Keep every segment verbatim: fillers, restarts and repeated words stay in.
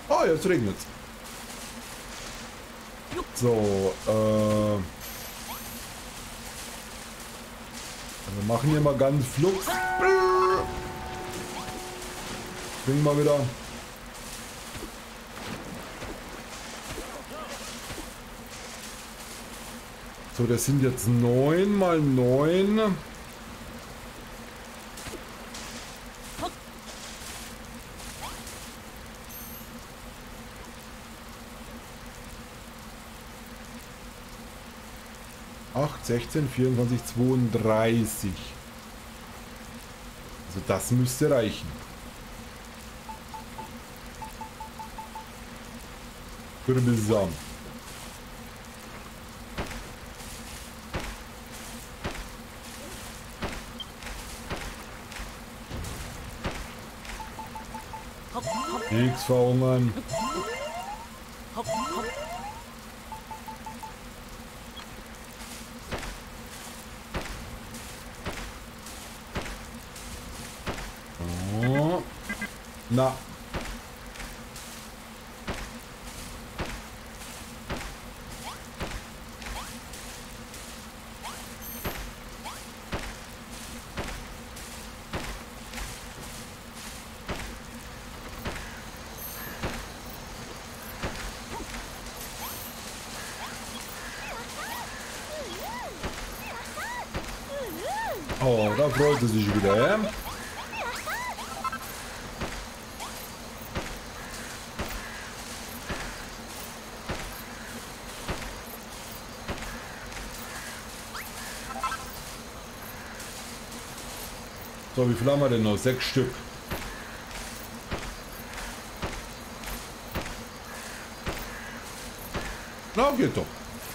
Oh, jetzt regnet es. So, äh... wir machen hier mal ganz flugs. Bringen wir wieder. So, das sind jetzt neun mal neun. acht, sechzehn, vierundzwanzig, zweiunddreißig. Also das müsste reichen. Kürbissamen. Nichts verhungern. Oh. Na. Oh, da freut es sich wieder, ja? So, wie viel haben wir denn noch? Sechs Stück. Na, geht doch.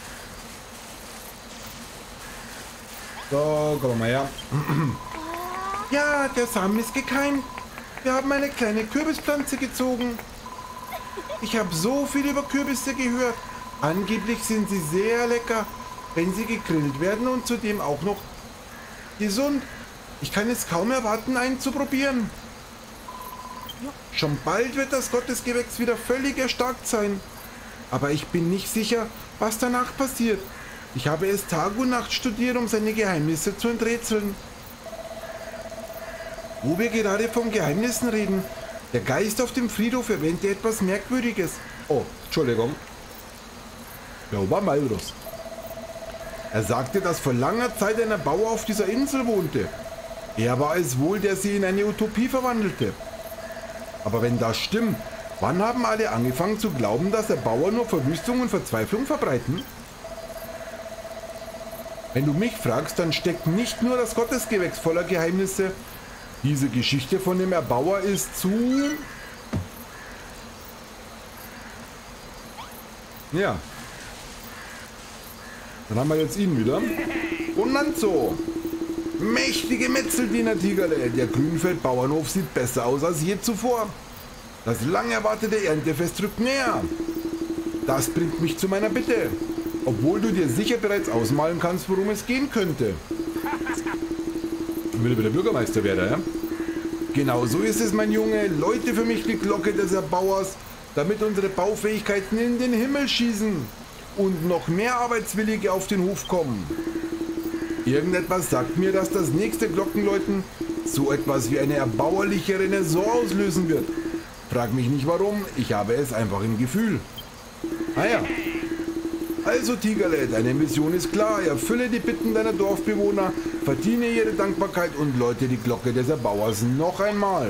So, komm mal her. Ja, der Samen ist gekeimt. Wir haben eine kleine Kürbispflanze gezogen. Ich habe so viel über Kürbisse gehört. Angeblich sind sie sehr lecker, wenn sie gegrillt werden und zudem auch noch gesund. Ich kann es kaum erwarten, einen zu probieren. Schon bald wird das Gottesgewächs wieder völlig erstarkt sein. Aber ich bin nicht sicher, was danach passiert. Ich habe es Tag und Nacht studiert, um seine Geheimnisse zu enträtseln. Wo wir gerade von Geheimnissen reden, der Geist auf dem Friedhof erwähnte etwas Merkwürdiges. Oh, Entschuldigung. Wer war Malrus? Er sagte, dass vor langer Zeit ein Erbauer auf dieser Insel wohnte. Er war es wohl, der sie in eine Utopie verwandelte. Aber wenn das stimmt, wann haben alle angefangen zu glauben, dass Erbauer nur Verwüstung und Verzweiflung verbreiten? Wenn du mich fragst, dann steckt nicht nur das Gottesgewächs voller Geheimnisse. Diese Geschichte von dem Erbauer ist zu... Ja. Dann haben wir jetzt ihn wieder. Und dann so. Mächtige Metzeldiener Tigerle. Der Grünfeld-Bauernhof sieht besser aus als je zuvor. Das lang erwartete Erntefest rückt näher. Das bringt mich zu meiner Bitte. Obwohl du dir sicher bereits ausmalen kannst, worum es gehen könnte. Ich will wieder Bürgermeister werden, ja? Genau so ist es, mein Junge. Läute für mich die Glocke des Erbauers, damit unsere Baufähigkeiten in den Himmel schießen und noch mehr Arbeitswillige auf den Hof kommen. Irgendetwas sagt mir, dass das nächste Glockenläuten so etwas wie eine erbauerliche Renaissance auslösen wird. Frag mich nicht warum, ich habe es einfach im Gefühl. Ah ja. Also Tigerle, deine Mission ist klar. Erfülle die Bitten deiner Dorfbewohner, verdiene ihre Dankbarkeit und läute die Glocke des Erbauers noch einmal.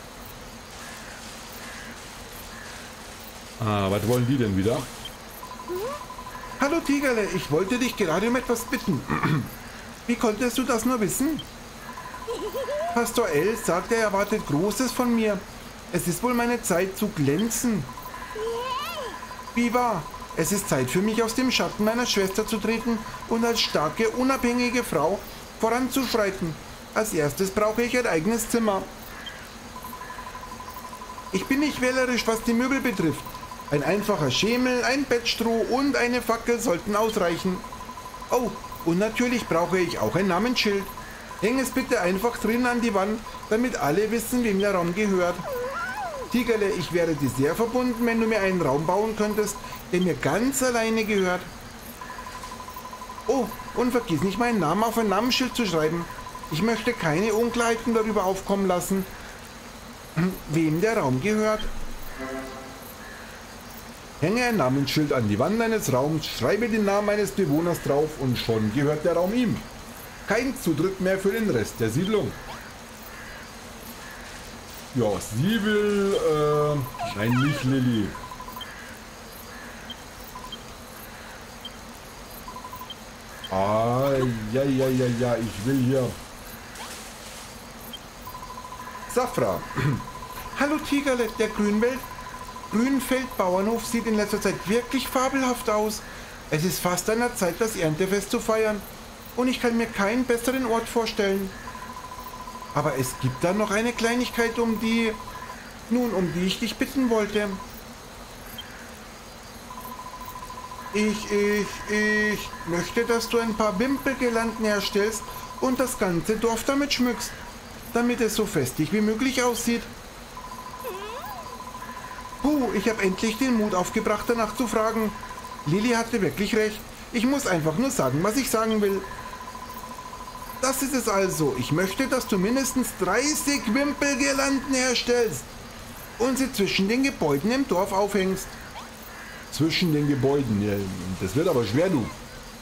Ah, was wollen die denn wieder? Hallo Tigerle, ich wollte dich gerade um etwas bitten. Wie konntest du das nur wissen? Pastor El sagt, er erwartet Großes von mir. Es ist wohl meine Zeit zu glänzen. Wie wahr? Es ist Zeit für mich, aus dem Schatten meiner Schwester zu treten und als starke, unabhängige Frau voranzuschreiten. Als erstes brauche ich ein eigenes Zimmer. Ich bin nicht wählerisch, was die Möbel betrifft. Ein einfacher Schemel, ein Bettstroh und eine Fackel sollten ausreichen. Oh, und natürlich brauche ich auch ein Namensschild. Häng es bitte einfach drin an die Wand, damit alle wissen, wem der Raum gehört. Tigerle, ich wäre dir sehr verbunden, wenn du mir einen Raum bauen könntest, der mir ganz alleine gehört. Oh, und vergiss nicht, meinen Namen auf ein Namensschild zu schreiben. Ich möchte keine Unklarheiten darüber aufkommen lassen, wem der Raum gehört. Hänge ein Namensschild an die Wand eines Raums, schreibe den Namen eines Bewohners drauf und schon gehört der Raum ihm. Kein Zutritt mehr für den Rest der Siedlung. Ja, sie will... Äh, nein, nicht Lilly. Ah, ja, ja, ja, ja, ich will hier... Safra. Hallo Tigerle, der Grünwelt... Grünfeld-Bauernhof sieht in letzter Zeit wirklich fabelhaft aus. Es ist fast an der Zeit, das Erntefest zu feiern. Und ich kann mir keinen besseren Ort vorstellen. Aber es gibt da noch eine Kleinigkeit, um die... Nun, um die ich dich bitten wollte. Ich, ich, ich möchte, dass du ein paar Wimpelgirlanden herstellst und das ganze Dorf damit schmückst, damit es so festlich wie möglich aussieht. Puh, ich habe endlich den Mut aufgebracht, danach zu fragen. Lilly hatte wirklich recht. Ich muss einfach nur sagen, was ich sagen will. Das ist es also. Ich möchte, dass du mindestens dreißig Wimpelgirlanden herstellst und sie zwischen den Gebäuden im Dorf aufhängst. Zwischen den Gebäuden, ja, das wird aber schwer, du.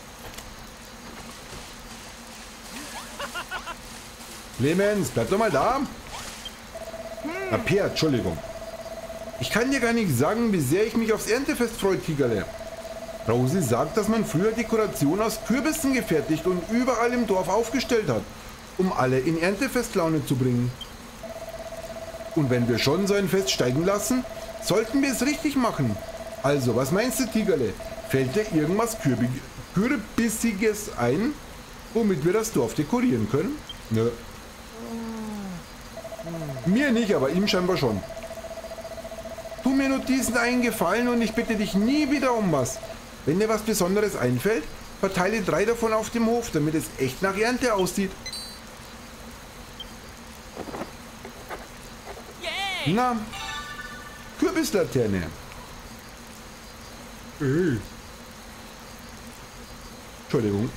Clemens, bleib doch mal da. Na, Peer, Entschuldigung. Ich kann dir gar nicht sagen, wie sehr ich mich aufs Erntefest freue, Tigerle. Rosi sagt, dass man früher Dekoration aus Kürbissen gefertigt und überall im Dorf aufgestellt hat, um alle in Erntefestlaune zu bringen. Und wenn wir schon so ein Fest steigen lassen, sollten wir es richtig machen. Also, was meinst du, Tigerle? Fällt dir irgendwas Kürbig Kürbissiges ein, womit wir das Dorf dekorieren können? Nö. Mir nicht, aber ihm scheinbar schon. Tu mir nur diesen einen Gefallen und ich bitte dich nie wieder um was. Wenn dir was Besonderes einfällt, verteile drei davon auf dem Hof, damit es echt nach Ernte aussieht. Yay. Na, Kürbislaterne. Äh. Entschuldigung.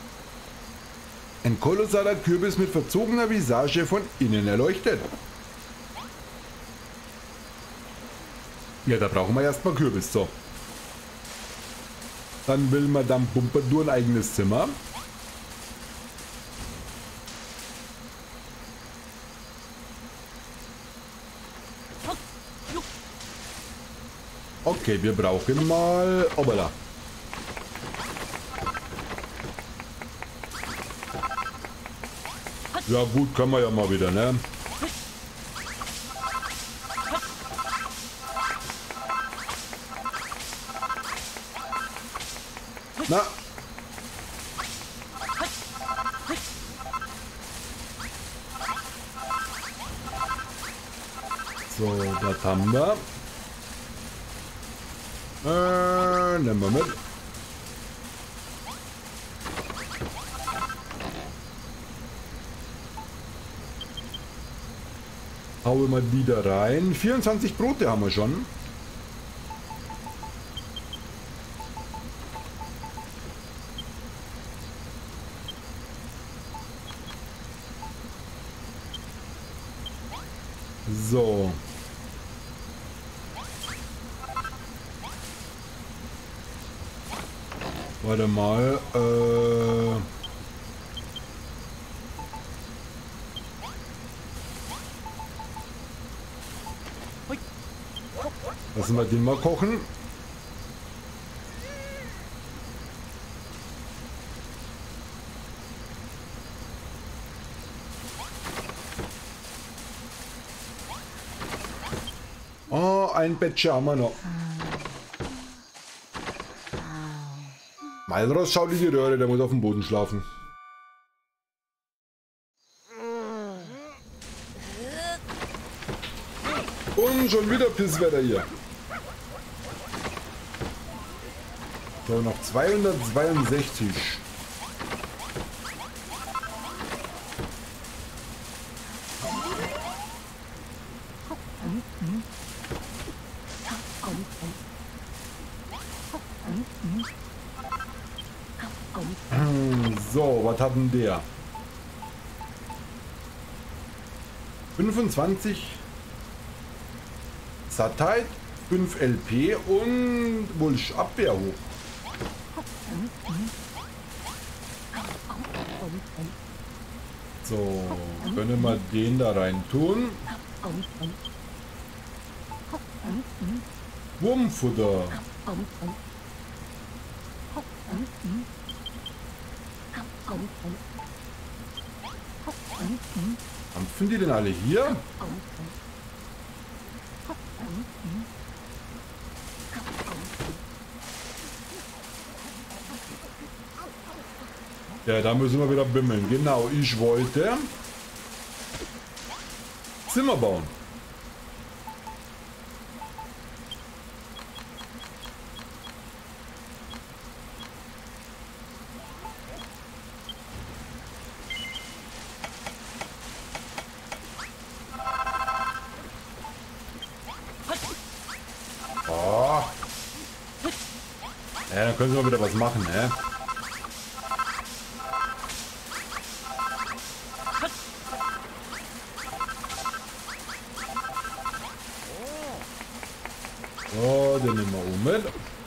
Ein kolossaler Kürbis mit verzogener Visage von innen erleuchtet. Ja, da brauchen wir erstmal Kürbis, so. Dann will Madame Pompadour ein eigenes Zimmer. Okay, wir brauchen mal... Obala. Ja gut, können wir ja mal wieder, ne? Na. So, das haben wir. Äh, nehmen wir mit. Haue mal die da rein. vierundzwanzig Brote haben wir schon. So. Warte mal. Äh Lassen wir den mal kochen. Oh, ein Bettchen haben wir noch. Malros, schau dir die Röhre, der muss auf dem Boden schlafen. Und schon wieder Pisswetter hier. So, noch zweihundertzweiundsechzig. So, was hat denn der? fünfundzwanzig Sattheit, fünf L P und wohl Abwehr hoch. So, können wir den da rein tun. Wurmfutter. Haben die denn alle hier? Ja, da müssen wir wieder bimmeln. Genau, ich wollte Zimmer bauen. Oh. Ja, dann können wir wieder was machen, ne? So, den nehmen wir um mit.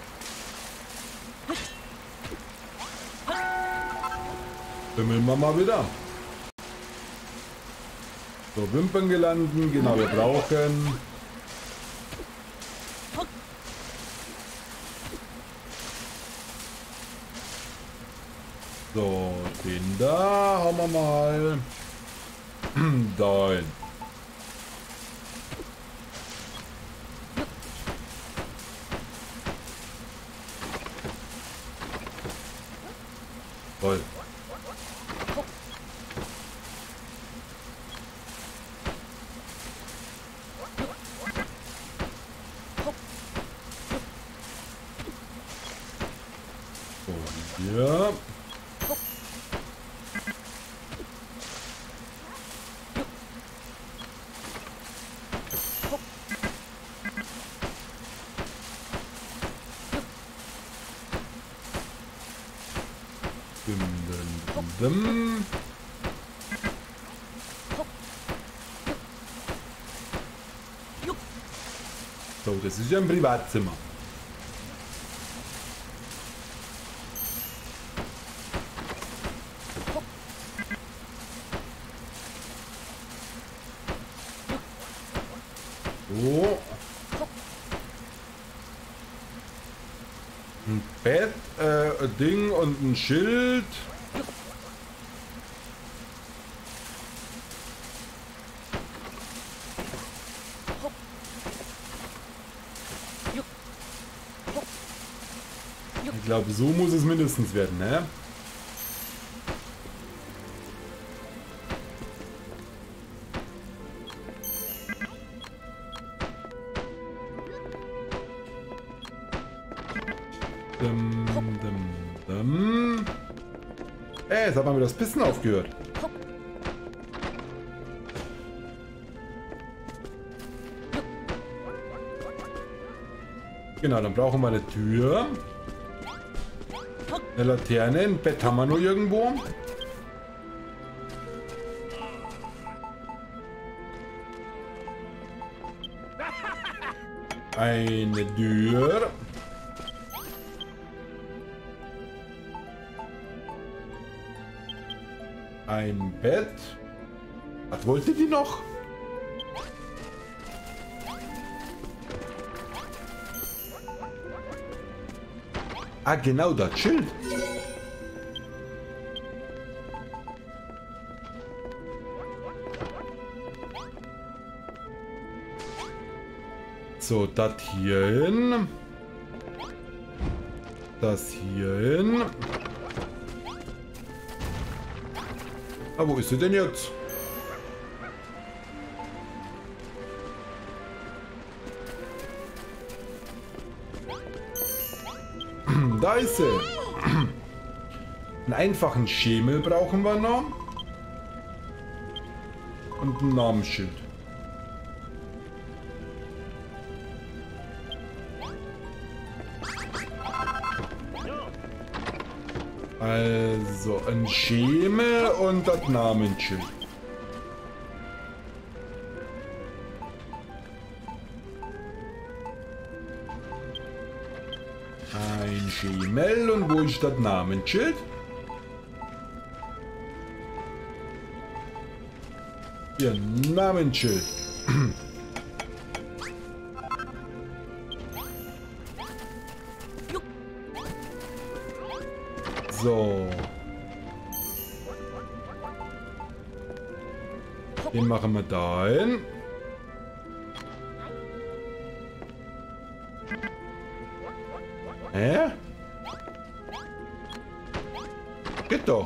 Bimmeln wir mal wieder. So, Wimpern gelanden. Genau, wir brauchen... So, den da haben wir mal. Da hin. Toll. So, hier. Dum. So, das ist ja ein Privatzimmer. So. Ein Bett, äh, ein Ding und ein Schild. Ich glaube, so muss es mindestens werden, ne? Dum, dum, dum. Ey, jetzt hat man mir das Pissen aufgehört. Genau, dann brauchen wir eine Tür. Eine Laterne, ein Bett haben wir nur irgendwo. Eine Tür. Ein Bett. Was wollte die noch? Ah, genau, das Schild. So, das hier hin. Das hier hin. Ah, wo ist sie denn jetzt? Da ist sie. Einen einfachen Schemel brauchen wir noch. Und ein Namensschild. Also ein Schemel und das Namensschild. Ein Schemel und wo ist das Namensschild? Ihr Namensschild. So. Den machen wir da hin. Hä? Geht doch.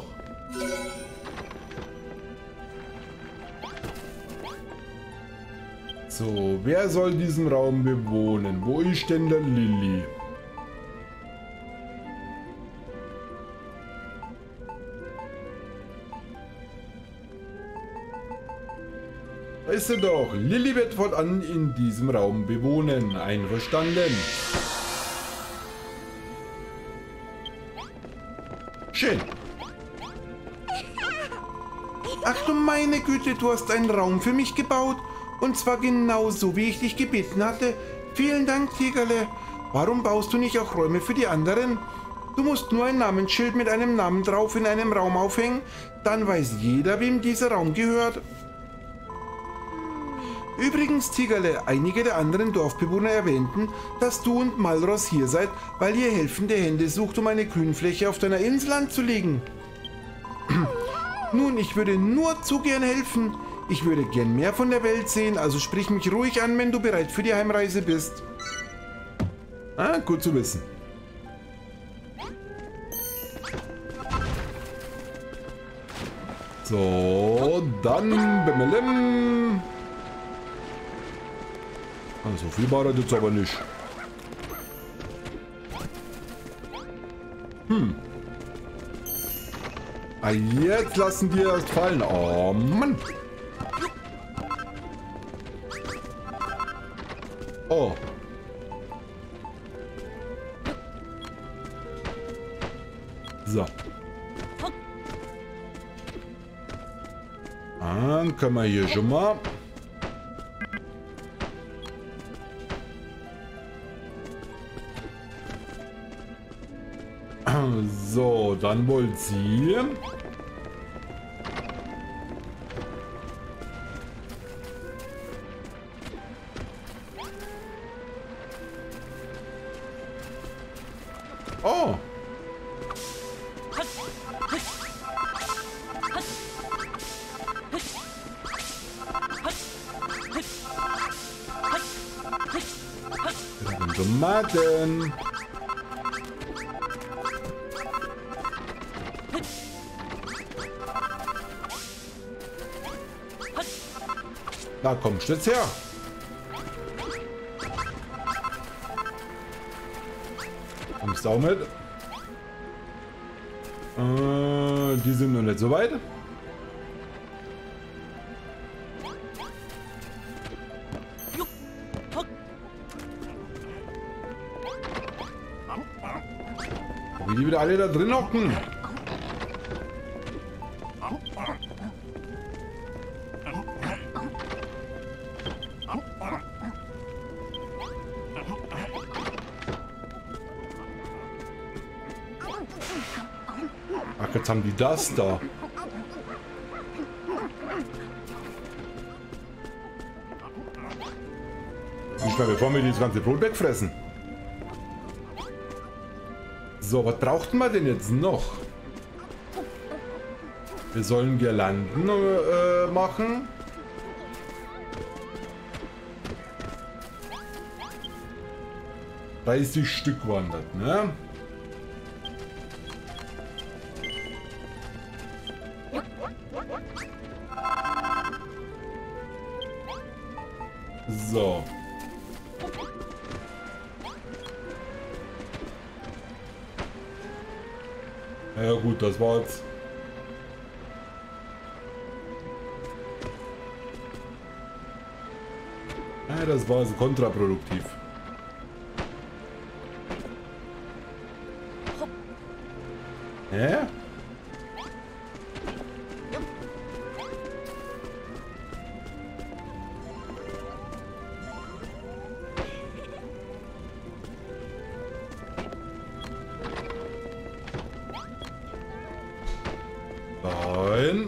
So, wer soll diesen Raum bewohnen? Wo ist denn der Lilly? Da ist sie doch. Lilly wird fortan in diesem Raum bewohnen. Einverstanden. Schön. Ach du meine Güte, du hast einen Raum für mich gebaut. Und zwar genauso, wie ich dich gebeten hatte. Vielen Dank, Tigerle. Warum baust du nicht auch Räume für die anderen? Du musst nur ein Namensschild mit einem Namen drauf in einem Raum aufhängen. Dann weiß jeder, wem dieser Raum gehört. Übrigens, Tigerle, einige der anderen Dorfbewohner erwähnten, dass du und Malros hier seid, weil ihr helfende Hände sucht, um eine Grünfläche auf deiner Insel anzulegen. Nun, ich würde nur zu gern helfen. Ich würde gern mehr von der Welt sehen, also sprich mich ruhig an, wenn du bereit für die Heimreise bist. Ah, gut zu wissen. So, dann bimmelim. Ah, so viel war das jetzt aber nicht. Hm. Ah, jetzt lassen die erst fallen. Oh, Mann. Oh. So. Dann können wir hier schon mal. So, dann wollt sie. Oh. Tomaten. Da kommst du jetzt her. Kommst du auch mit? Äh, die sind noch nicht so weit. Wie die wieder alle da drin hocken. Ach, jetzt haben die das da. Nicht mehr, bevor wir das ganze Brot wegfressen. So, was brauchten wir denn jetzt noch? Wir sollen Girlanden äh, machen. dreißig Stück waren das, ne? So. Ja gut, das war jetzt. Ja, das war also kontraproduktiv. Hä? Nein.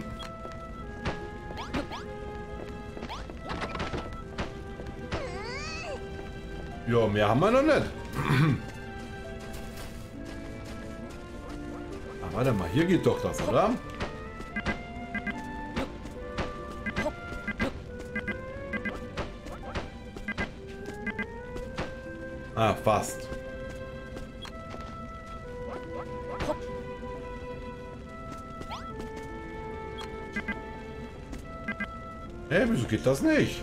Ja, mehr haben wir noch nicht. Ah, warte mal, hier geht doch das, oder? Ah, fast. Hä, hey, wieso geht das nicht?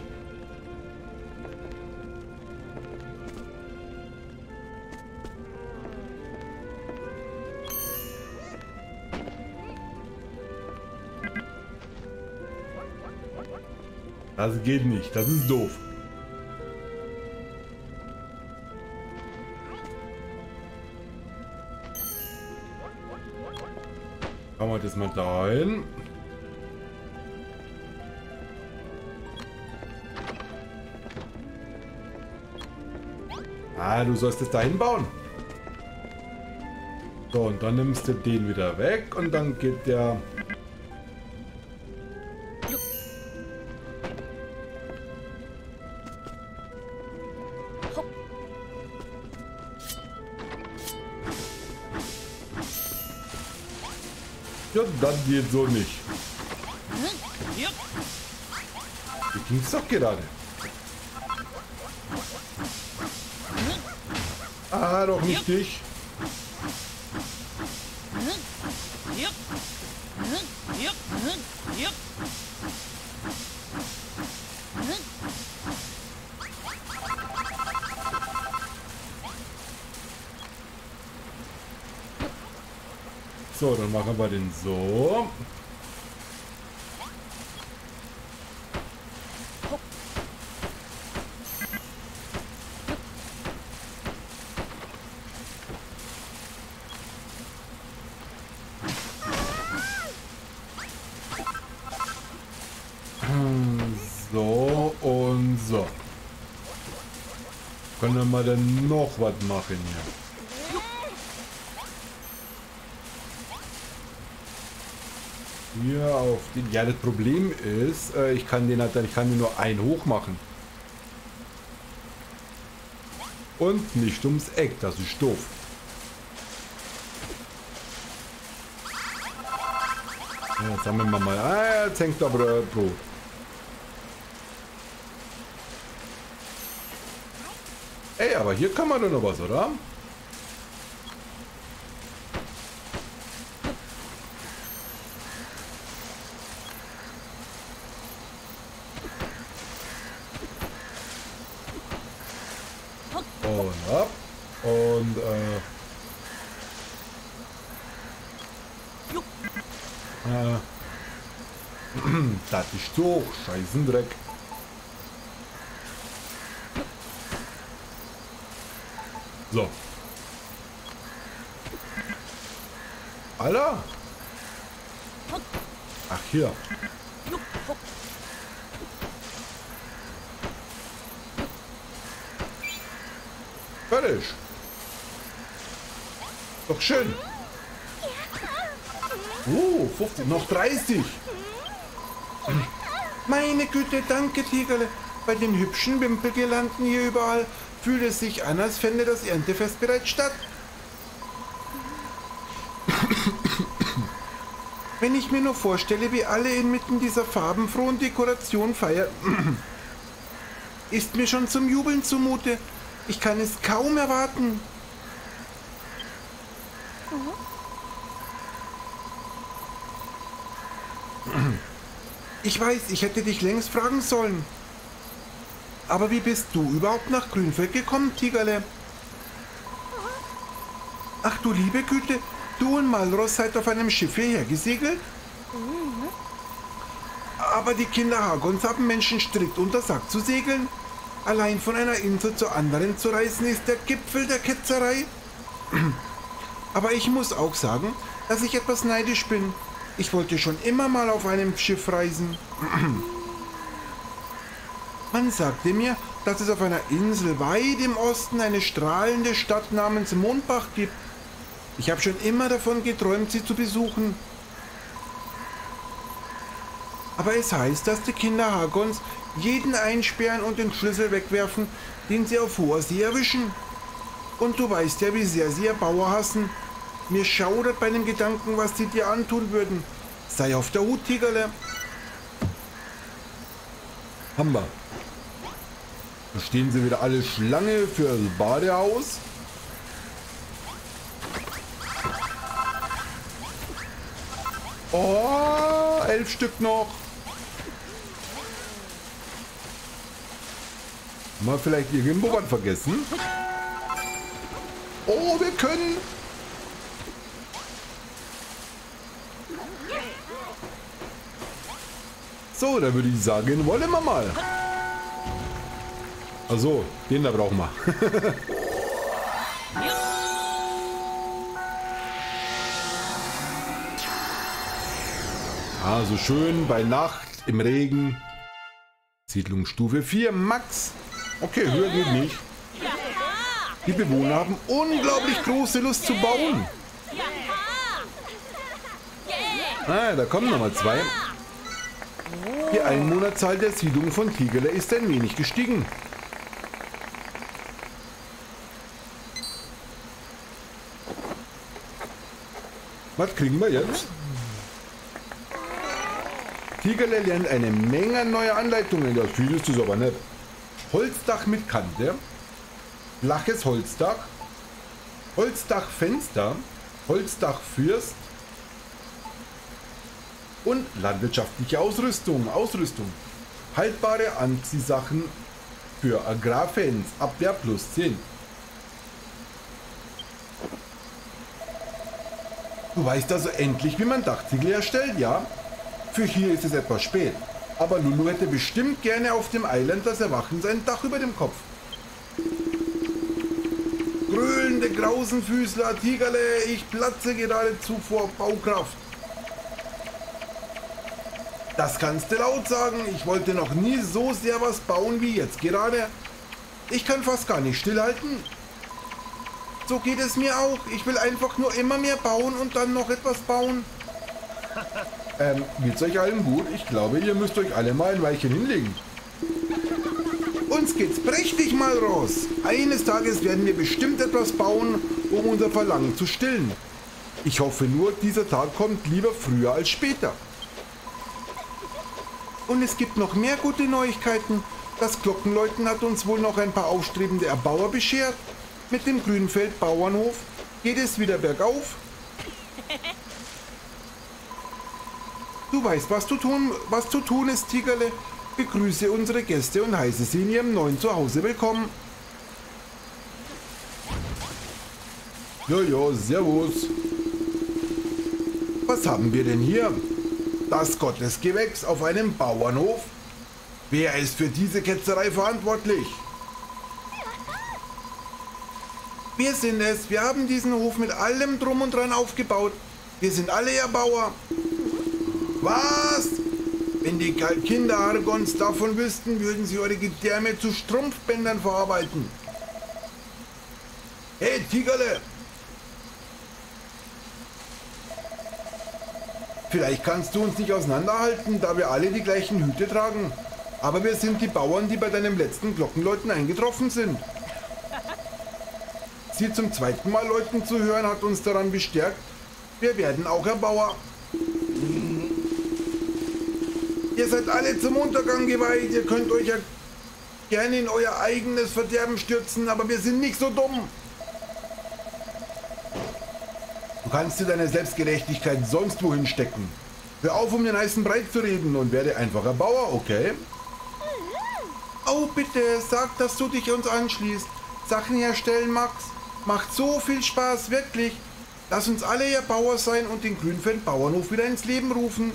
Das geht nicht, das ist doof. Machen wir das mal dahin. Ah, du sollst es dahin bauen. So, und dann nimmst du den wieder weg und dann geht der... Ja, das geht so nicht. Wie ging's doch gerade? Ah, doch nicht dich. So, dann machen wir den so. So und so. Können wir denn noch was machen hier? Hier auf den. Ja, das Problem ist, äh, ich kann den halt, ich kann den nur ein hoch machen. Und nicht ums Eck, das ist doof. Ja, jetzt sammeln wir mal. Ah, jetzt hängt aber Brot. Ey, aber hier kann man doch noch was, oder? Und ab. Und äh, äh das ist so Scheißendreck. So. Alter. Ach, hier. Fertig. Doch schön. Oh, fünfzig, noch dreißig. Meine Güte, danke, Tigerle. Bei den hübschen Wimpelgirlanden hier überall fühlt es sich an, als fände das Erntefest bereits statt. Wenn ich mir nur vorstelle, wie alle inmitten dieser farbenfrohen Dekoration feiern, ist mir schon zum Jubeln zumute. Ich kann es kaum erwarten. Ich weiß, ich hätte dich längst fragen sollen. Aber wie bist du überhaupt nach Grünfeld gekommen, Tigerle? Ach du liebe Güte, du und Malros seid auf einem Schiff hierher gesegelt? Aber die Kinder Hagons haben Menschen strikt untersagt zu segeln. Allein von einer Insel zur anderen zu reisen ist der Gipfel der Ketzerei. Aber ich muss auch sagen, dass ich etwas neidisch bin. Ich wollte schon immer mal auf einem Schiff reisen. Man sagte mir, dass es auf einer Insel weit im Osten eine strahlende Stadt namens Mondbach gibt. Ich habe schon immer davon geträumt, sie zu besuchen. Aber es heißt, dass die Kinder Harkons jeden einsperren und den Schlüssel wegwerfen, den sie auf hoher See erwischen. Und du weißt ja, wie sehr sie Erbauer hassen. Mir schaudert bei dem Gedanken, was sie dir antun würden. Sei auf der Hut, Tigerle. Hammer. Da stehen sie wieder alle Schlange für das Badehaus. Oh, elf Stück noch. Haben wir vielleicht irgendwo was vergessen? Oh, wir können. So, dann würde ich sagen, wollen wir mal. Also, den da brauchen wir. Also schön bei Nacht im Regen. Siedlungsstufe vier, Max. Okay, höher geht nicht. Die Bewohner haben unglaublich große Lust zu bauen. Ah, da kommen nochmal zwei. Die Einwohnerzahl der Siedlung von Tigerle ist ein wenig gestiegen. Was kriegen wir jetzt? Tigerle lernt eine Menge neuer Anleitungen. Ja, viel ist das aber nicht. Holzdach mit Kante, flaches Holzdach, Holzdachfenster, Holzdachfürst und landwirtschaftliche Ausrüstung. Ausrüstung. Haltbare Anziehsachen für Agrarfans. Abwehr plus zehn. Du weißt also endlich, wie man Dachziegel erstellt, ja? Für hier ist es etwas spät. Aber Lulu hätte bestimmt gerne auf dem Eiland das Erwachen sein Dach über dem Kopf. Grölende Grausenfüßler, Tigerle, ich platze geradezu vor Baukraft. Das kannst du laut sagen. Ich wollte noch nie so sehr was bauen wie jetzt gerade. Ich kann fast gar nicht stillhalten. So geht es mir auch. Ich will einfach nur immer mehr bauen und dann noch etwas bauen. Ähm, geht's euch allen gut? Ich glaube, ihr müsst euch alle mal ein Weilchen hinlegen. Uns geht's prächtig mal raus. Eines Tages werden wir bestimmt etwas bauen, um unser Verlangen zu stillen. Ich hoffe nur, dieser Tag kommt lieber früher als später. Und es gibt noch mehr gute Neuigkeiten. Das Glockenläuten hat uns wohl noch ein paar aufstrebende Erbauer beschert. Mit dem Grünfeld Bauernhof geht es wieder bergauf. Du weißt, was, du tun, was zu tun ist, Tigerle. Begrüße unsere Gäste und heiße sie in ihrem neuen Zuhause willkommen. Ja, ja, servus. Was haben wir denn hier? Das Gottesgewächs auf einem Bauernhof? Wer ist für diese Ketzerei verantwortlich? Wir sind es. Wir haben diesen Hof mit allem Drum und Dran aufgebaut. Wir sind alle Erbauer. Was? Wenn die Kinder Harkons davon wüssten, würden sie eure Gedärme zu Strumpfbändern verarbeiten. Hey, Tigerle! Vielleicht kannst du uns nicht auseinanderhalten, da wir alle die gleichen Hüte tragen. Aber wir sind die Bauern, die bei deinem letzten Glockenläuten eingetroffen sind. Sie zum zweiten Mal läuten zu hören, hat uns daran bestärkt, wir werden auch Erbauer. Ihr seid alle zum Untergang geweiht, ihr könnt euch ja gerne in euer eigenes Verderben stürzen, aber wir sind nicht so dumm. Du kannst dir deine Selbstgerechtigkeit sonst wohin stecken. Hör auf, um den heißen Brei zu reden und werde einfacher Bauer, okay? Oh, bitte, sag, dass du dich uns anschließt. Sachen herstellen, Max. Macht so viel Spaß, wirklich. Lass uns alle ihr Bauer sein und den Grünfeld Bauernhof wieder ins Leben rufen.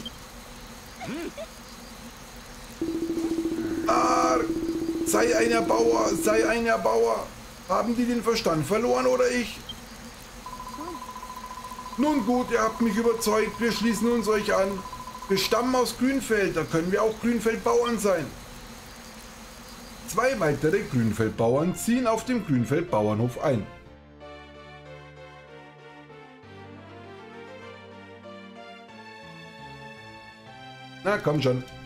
Ah, sei ein Erbauer, sei ein Erbauer. Haben die den Verstand verloren oder ich? Nun gut, ihr habt mich überzeugt, wir schließen uns euch an. Wir stammen aus Grünfeld, da können wir auch Grünfeldbauern sein. Zwei weitere Grünfeldbauern ziehen auf dem Grünfeld-Bauernhof ein. Na komm schon.